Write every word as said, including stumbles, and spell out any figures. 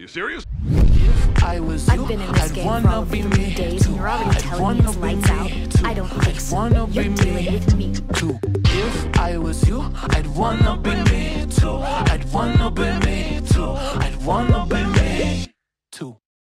serious? If I was you, I've been in this I'd game wanna for all of be three me days, too. and you're already I'd telling me wanna it's be lights out. me too. I don't think I'd so. wanna be You're dealing me with me. too. If I was you, I'd wanna be me too. I'd wanna be me too. I'd wanna